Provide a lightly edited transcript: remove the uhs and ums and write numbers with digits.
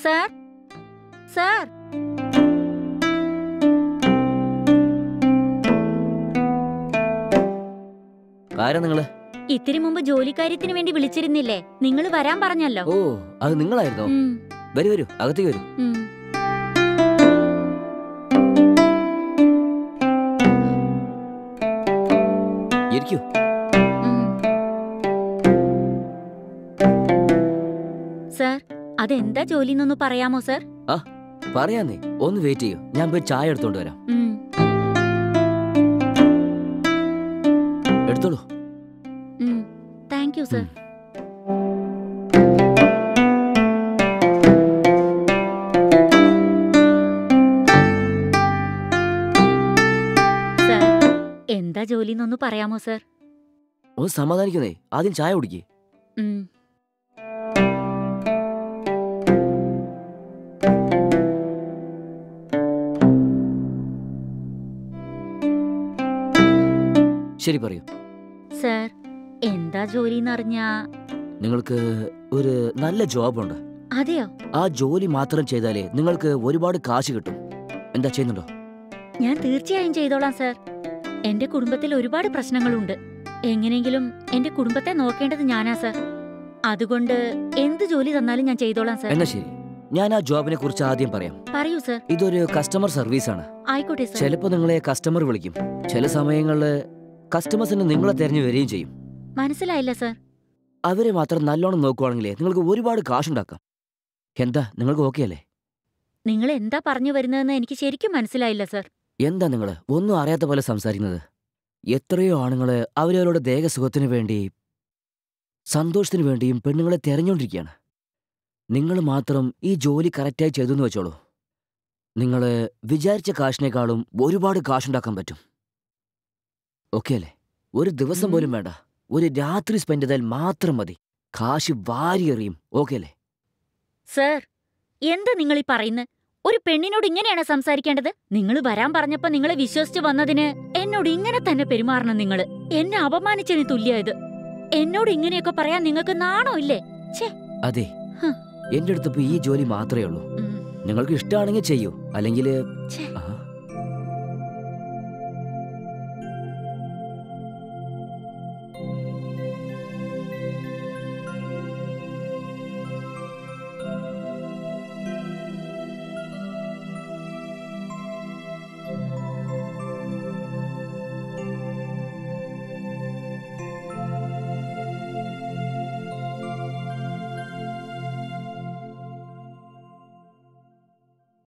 Sir, sir. ആരാ നിങ്ങള്? ഇത്തിരി മുമ്പ് ജോലിക്കാര്യത്തിന് വേണ്ടി വിളിച്ചിരുന്നില്ലേ? നിങ്ങൾ വരാൻ പറഞ്ഞല്ലോ. ഓ, അത് നിങ്ങളായിരുന്നോ? വരൂ വരൂ, അകത്തേക്ക് വരൂ. ഇരിക്കൂ. സർ, അതെന്താ ജോലിന്നൊന്ന് പറയാമോ സർ? ആ, പറയാന്നേ. ഒന്ന് വെയിറ്റ് ചെയ്യൂ, ഞാൻ പോയി ചായ എടുത്തോണ്ട് വരാം. എടുത്തോളൂ. Thank you sir. സർ, എന്താ ജോലിന്നൊന്ന് പറയാമോ സർ? ഒന്ന് സമാധാനിക്കുന്നേ, ആദ്യം ചായ കുടിക്കേ. ശരി, പറയൂ. സർ, എന്താ ജോലിന്ന് അറിഞ്ഞാ? നിങ്ങൾക്ക് ഒരു നല്ല ജോബുണ്ട്. അതെയോ? ആ ജോലി മാത്രം ചെയ്താലേ നിങ്ങൾക്ക് ഒരുപാട് കാശ് കിട്ടും. എന്താ ചെയ്യുന്നുണ്ടോ? ഞാൻ തീർച്ചയായും ചെയ്തോളാം സർ. എന്റെ കുടുംബത്തിൽ ഒരുപാട് പ്രശ്നങ്ങളുണ്ട്. എങ്ങനെയെങ്കിലും എന്റെ കുടുംബത്തെ നോക്കേണ്ടത് ഞാനാ സർ. അതുകൊണ്ട് എന്ത് ജോലി തന്നാലും ഞാൻ ചെയ്തോളാം സർ. എന്നാ ശരി, ഞാൻ ആ ജോബിനെ കുറിച്ച് ആദ്യം പറയാം. പറയൂ സർ. ഇതൊരു കസ്റ്റമർ സർവീസ് ആണ്. ആയിക്കോട്ടെ സർ. ചിലപ്പോ നിങ്ങളെ കസ്റ്റമർ വിളിക്കും, ചില സമയങ്ങളില് കസ്റ്റമേഴ്സിന് നിങ്ങളെ തെരഞ്ഞു വരികയും ചെയ്യും. മനസ്സിലായില്ല സർ. അവരെ മാത്രം നല്ലോണം നോക്കുവാണെങ്കിലേ നിങ്ങൾക്ക് ഒരുപാട് കാശുണ്ടാക്കാം. എന്താ, നിങ്ങൾക്ക് ഓക്കെ അല്ലേ? നിങ്ങൾ എന്താ പറഞ്ഞു വരുന്നതെന്ന് എനിക്ക് ശരിക്കും മനസ്സിലായില്ല സർ. എന്താ നിങ്ങൾ ഒന്നും അറിയാത്ത പോലെ സംസാരിക്കുന്നത്? എത്രയോ ആണുങ്ങള് അവരവരുടെ ദേഹസുഖത്തിനു വേണ്ടി, സന്തോഷത്തിനു വേണ്ടിയും പെണ്ണുങ്ങളെ തെരഞ്ഞുകൊണ്ടിരിക്കുകയാണ്. നിങ്ങൾ മാത്രം ഈ ജോലി കറക്റ്റായി ചെയ്തെന്ന് വെച്ചോളൂ, നിങ്ങൾ വിചാരിച്ച കാശിനേക്കാളും ഒരുപാട് കാശുണ്ടാക്കാൻ പറ്റും. ഓക്കെ അല്ലേ? ഒരു ദിവസം പോലും വേണ്ട, ഒരു രാത്രി സ്പെൻഡ് ചെയ്താൽ മാത്രം മതി, കാശ് വാരിയെറിയും. ഓക്കെ അല്ലേ? സർ, എന്താ നിങ്ങൾ ഈ പറയുന്നത്? ഒരു പെണ്ണിനോട് ഇങ്ങനെയാണ് സംസാരിക്കേണ്ടത്? നിങ്ങൾ വരാൻ പറഞ്ഞപ്പോ നിങ്ങളെ വിശ്വസിച്ച് വന്നതിന് എന്നോട് ഇങ്ങനെ തന്നെ പെരുമാറണം. നിങ്ങൾ എന്നെ അപമാനിച്ചതിന് തുല്യായത്. എന്നോട് ഇങ്ങനെയൊക്കെ പറയാൻ നിങ്ങൾക്ക് നാണോ ഇല്ലേ? അതെ, എന്റെ അടുത്തിപ്പോ ഈ ജോലി മാത്രമേ ഉള്ളൂ. നിങ്ങൾക്ക് ഇഷ്ടമാണെങ്കിൽ ചെയ്യൂ, അല്ലെങ്കിൽ